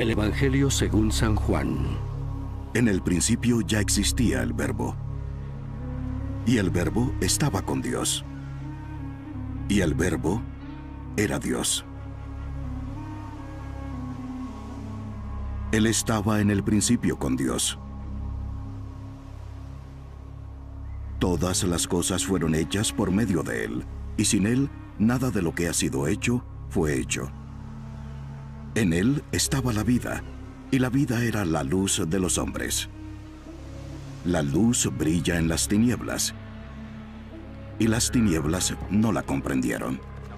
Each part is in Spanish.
El Evangelio según San Juan. En el principio ya existía el Verbo, y el Verbo estaba con Dios, y el Verbo era Dios. Él estaba en el principio con Dios. Todas las cosas fueron hechas por medio de Él, y sin Él, nada de lo que ha sido hecho fue hecho. En Él estaba la vida, y la vida era la luz de los hombres. La luz brilla en las tinieblas, y las tinieblas no la comprendieron.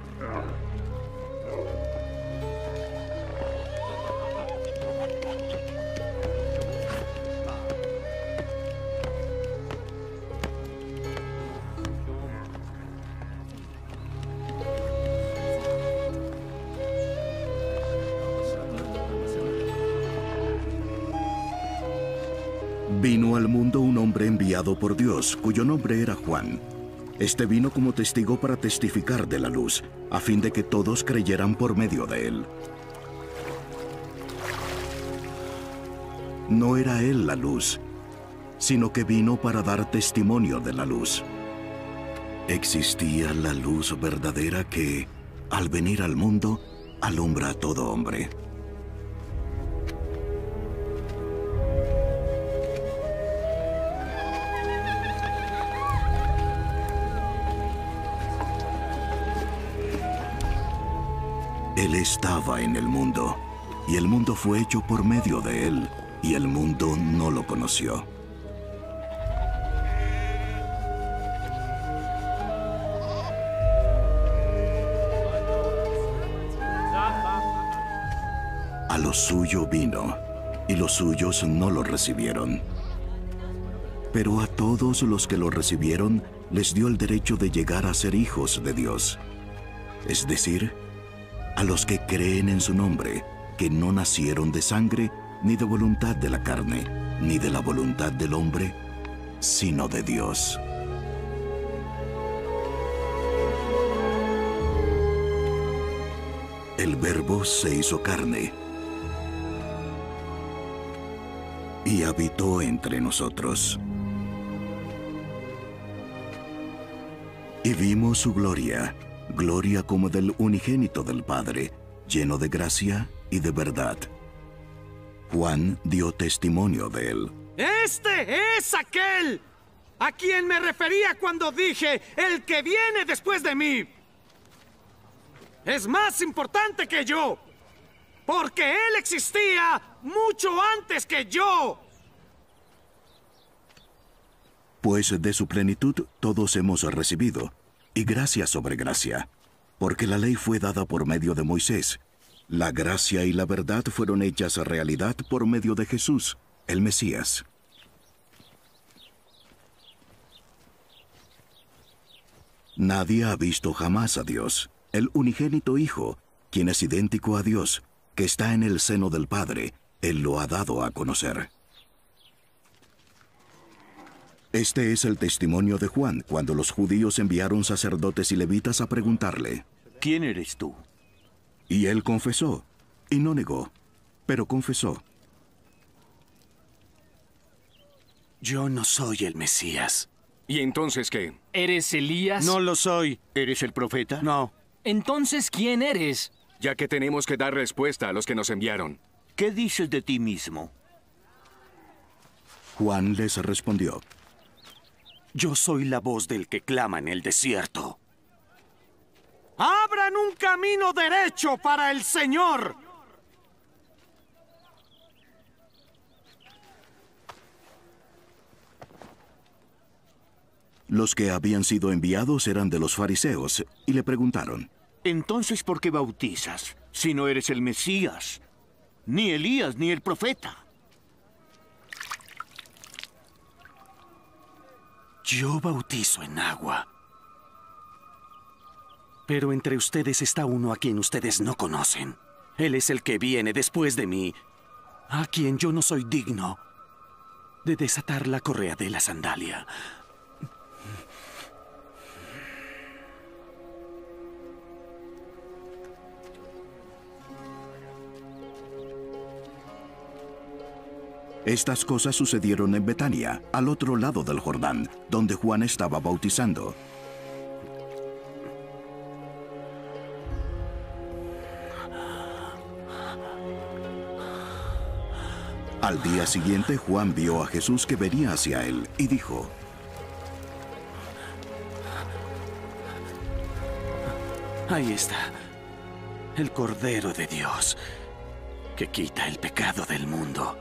Vino al mundo un hombre enviado por Dios, cuyo nombre era Juan. Este vino como testigo para testificar de la luz, a fin de que todos creyeran por medio de él. No era él la luz, sino que vino para dar testimonio de la luz. Existía la luz verdadera que, al venir al mundo, alumbra a todo hombre. Él estaba en el mundo, y el mundo fue hecho por medio de él, y el mundo no lo conoció. A lo suyo vino, y los suyos no lo recibieron. Pero a todos los que lo recibieron, les dio el derecho de llegar a ser hijos de Dios. Es decir, a los que creen en su nombre, que no nacieron de sangre, ni de voluntad de la carne, ni de la voluntad del hombre, sino de Dios. El Verbo se hizo carne y habitó entre nosotros. Y vimos su gloria, gloria como del unigénito del Padre, lleno de gracia y de verdad. Juan dio testimonio de él. ¡Este es aquel a quien me refería cuando dije, el que viene después de mí es más importante que yo, porque él existía mucho antes que yo! Pues de su plenitud todos hemos recibido, y gracia sobre gracia, porque la ley fue dada por medio de Moisés. La gracia y la verdad fueron hechas realidad por medio de Jesús, el Mesías. Nadie ha visto jamás a Dios, el unigénito Hijo, quien es idéntico a Dios, que está en el seno del Padre. Él lo ha dado a conocer. Este es el testimonio de Juan, cuando los judíos enviaron sacerdotes y levitas a preguntarle: ¿Quién eres tú? Y él confesó, y no negó, pero confesó: Yo no soy el Mesías. ¿Y entonces qué? ¿Eres Elías? No lo soy. ¿Eres el profeta? No. Entonces, ¿quién eres? Ya que tenemos que dar respuesta a los que nos enviaron. ¿Qué dices de ti mismo? Juan les respondió: Yo soy la voz del que clama en el desierto. ¡Abran un camino derecho para el Señor! Los que habían sido enviados eran de los fariseos, y le preguntaron: Entonces, ¿por qué bautizas, si no eres el Mesías, ni Elías, ni el profeta? Yo bautizo en agua. Pero entre ustedes está uno a quien ustedes no conocen. Él es el que viene después de mí, a quien yo no soy digno de desatar la correa de la sandalia. Estas cosas sucedieron en Betania, al otro lado del Jordán, donde Juan estaba bautizando. Al día siguiente, Juan vio a Jesús que venía hacia él y dijo: Ahí está, el Cordero de Dios, que quita el pecado del mundo.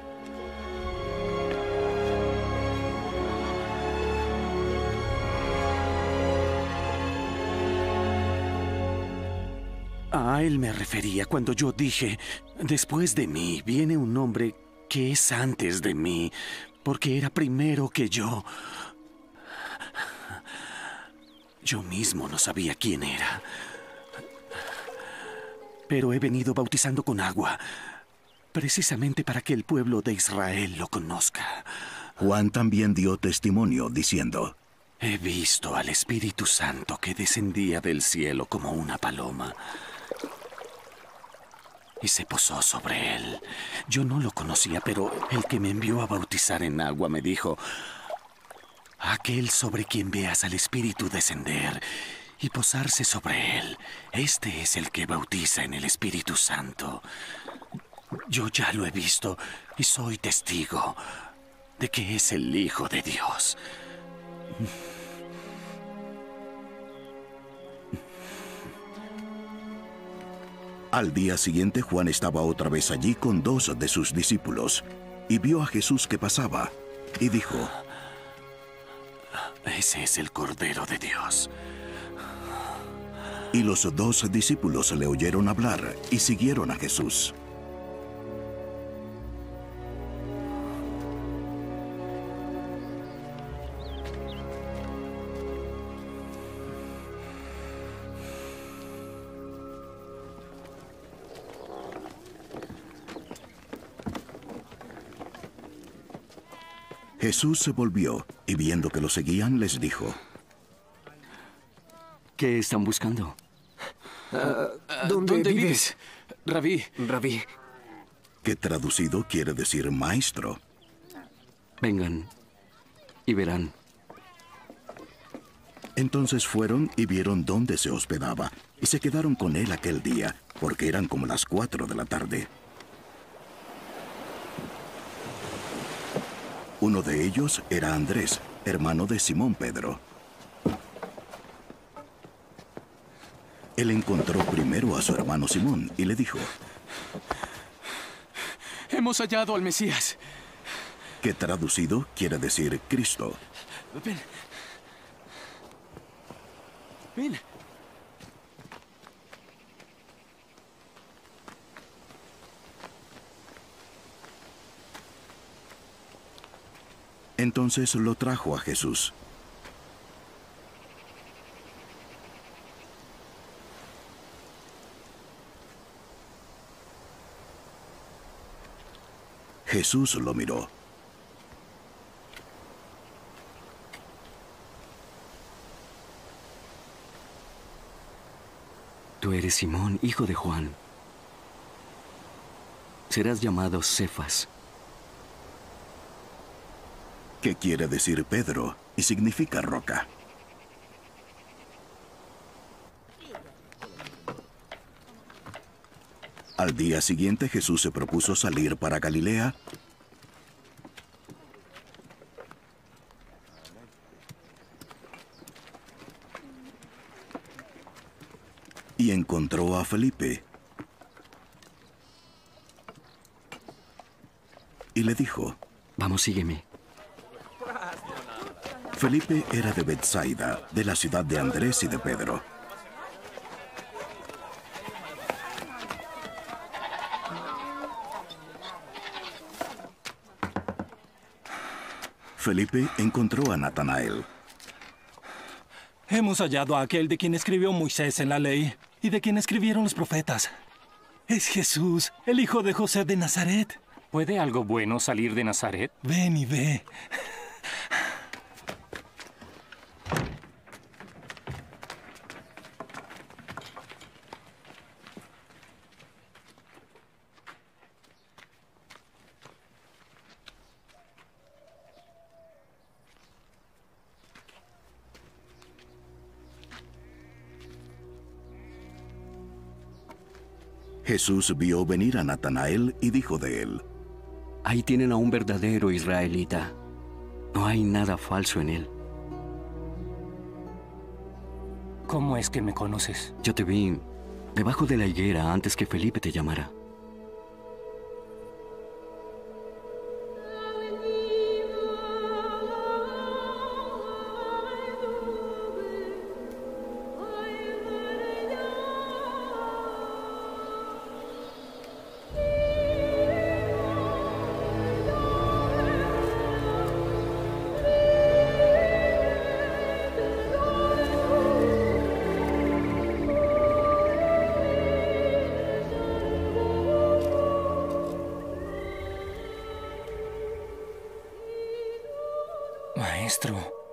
A él me refería cuando yo dije, después de mí viene un hombre que es antes de mí, porque era primero que yo. Yo mismo no sabía quién era. Pero he venido bautizando con agua, precisamente para que el pueblo de Israel lo conozca. Juan también dio testimonio, diciendo: He visto al Espíritu Santo que descendía del cielo como una paloma y se posó sobre él. Yo no lo conocía, pero el que me envió a bautizar en agua me dijo: aquel sobre quien veas al Espíritu descender y posarse sobre él, este es el que bautiza en el Espíritu Santo. Yo ya lo he visto y soy testigo de que es el Hijo de Dios. Al día siguiente, Juan estaba otra vez allí con 2 de sus discípulos, y vio a Jesús que pasaba, y dijo: Ese es el Cordero de Dios. Y los 2 discípulos le oyeron hablar y siguieron a Jesús. Jesús se volvió y viendo que lo seguían, les dijo: ¿Qué están buscando? ¿Dónde vives? Rabí. Rabí. que traducido quiere decir maestro. Vengan y verán. Entonces fueron y vieron dónde se hospedaba, y se quedaron con él aquel día, porque eran como las 4 de la tarde. Uno de ellos era Andrés, hermano de Simón Pedro. Él encontró primero a su hermano Simón y le dijo: Hemos hallado al Mesías. que traducido quiere decir Cristo. Ven. Ven. Entonces lo trajo a Jesús. Jesús lo miró. Tú eres Simón, hijo de Juan. Serás llamado Cefas. Que quiere decir Pedro y significa roca. Al día siguiente Jesús se propuso salir para Galilea y encontró a Felipe y le dijo: Vamos, sígueme. Felipe era de Betsaida, de la ciudad de Andrés y de Pedro. Felipe encontró a Natanael. Hemos hallado a aquel de quien escribió Moisés en la ley y de quien escribieron los profetas. Es Jesús, el hijo de José de Nazaret. ¿Puede algo bueno salir de Nazaret? Ven y ve. Jesús vio venir a Natanael y dijo de él: Ahí tienen a un verdadero israelita. No hay nada falso en él. ¿Cómo es que me conoces? Yo te vi debajo de la higuera antes que Felipe te llamara. Maestro,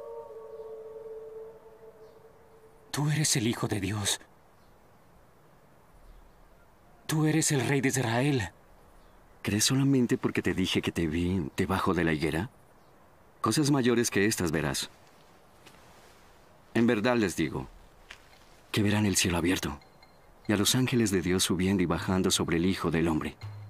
tú eres el Hijo de Dios. Tú eres el Rey de Israel. ¿Crees solamente porque te dije que te vi debajo de la higuera? Cosas mayores que estas verás. En verdad les digo que verán el cielo abierto y a los ángeles de Dios subiendo y bajando sobre el Hijo del Hombre.